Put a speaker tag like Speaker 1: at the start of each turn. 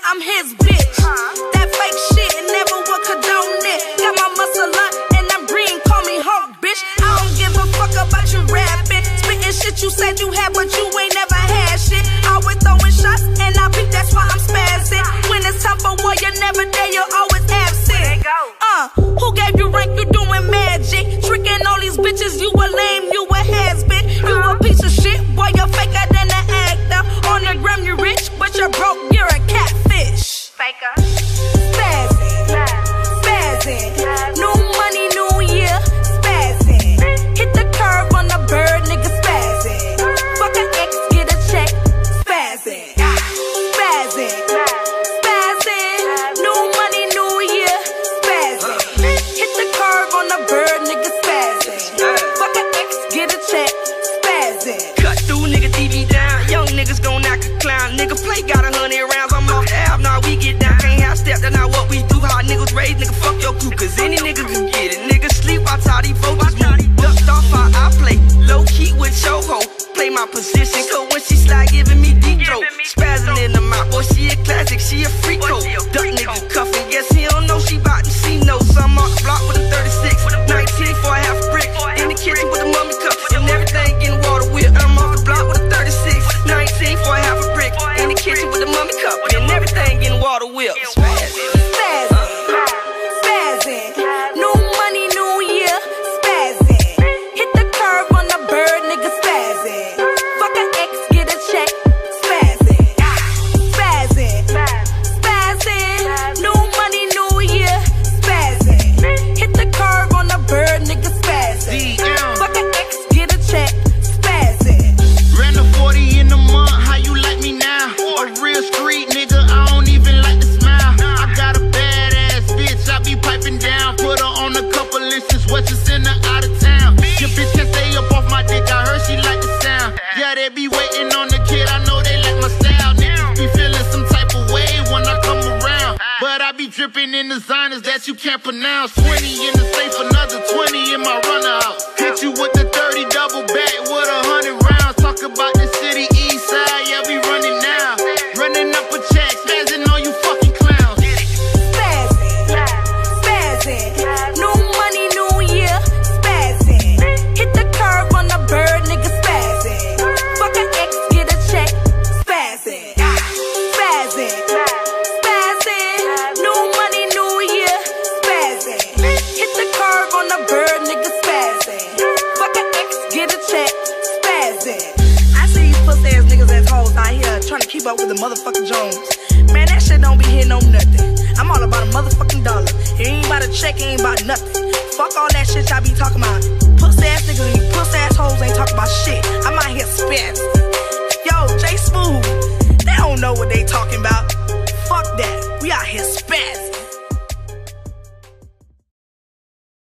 Speaker 1: I'm his bitch. That fake shit never would condone it. Got my muscle up and I'm green, call me Hulk, bitch. I don't give a fuck about you rapping. Spitting shit you said you had, but you ain't never had shit. Always throwing shots and I beat, that's why I'm spazzing. When it's time for war, you're never there, you're always absent. Who gave you rank? You doing magic. Tricking all these bitches, you a lame, you a has-been. You a piece of shit, boy, you're faker than an actor. On the gram you rich, but you're broke, you're a catfish. Faker. Spazz'n, spazz'n. New money, new year, spazz'n. Hit the curve on the bird, nigga, spazz'n. Fuck an ex, get a check, spazz'n. Spazz'n, spazz'n. New money, new year, spazz'n. Hit the curve on the bird, nigga, spazz'n. Fuck an ex, get a check, spazz'n.
Speaker 2: Cut through, nigga, TV down. Young niggas gon' knock a clown. Nigga play got 100 rounds. I'm off the app, now we get down. Can't half step, that's not what we do. How niggas raise, nigga, fuck your crew. Cause any nigga can get it. Nigga sleep, watch how these voters move. Ducked off how I play. Low key with your hoe. Play my position, cause when she slide, giving me deep throat. Spazz'n in the mouth, boy, she a classic, she a freak hoe. Duck nigga cuffin', guess he don't know she bout to see no. I'm off the block with a 36, 19 for a half a brick. In the kitchen with a mummy cup, and everything getting water whipped. I'm off the block with a 36, 19 for a half a brick. In the kitchen with a mummy cup, and everything getting water whipped.
Speaker 1: Spazz'n, spazz'n. New money, new year, spazz'n. Hit the curve on the bird, nigga, spazz'n. Fuck an ex, get a check, spazz'n. Spazz'n, spazz'n. New money, new year, spazz'n. Hit the curve on the bird, nigga, spazz'n. Fuck an ex, get a check, spazz'n.
Speaker 3: Ran a 40 in a month, how you like me now? A real street nigga, I don't even like to smile. I got a badass bitch, I be piping down. Put her on a couple lists, what you send her out of town. Your bitch can stay up off my dick, I heard she like the sound. Yeah, they be waiting on the kid, I know they like my style. Niggas be feeling some type of way when I come around. But I be dripping in designers that you can't pronounce. 20 in the safe, another 20 in my runner house. Hit you with the 30 double back with 100 rounds. Talk about the city east side, yeah, we running now. Running up a check, spazzing on you fucking clowns.
Speaker 1: Spazz'n, spazz'n. New money, new year, spazz'n. Hit the curve on the bird, nigga, spazz'n. Fuck an ex, get a check, spazz'n. Spazz'n, spazz'n. New money, new year, spazz'n. Hit the curve on the bird, nigga, spazz'n. Fuck an ex, get a check, spazz'n. I see these pussy ass niggas as hoes out here trying to keep up with the motherfucking Jones. Man, that shit don't be hitting on nothing. I'm all about a motherfucking dollar. It ain't about a check, it ain't about nothing. Fuck all that shit y'all be talking about. Pussy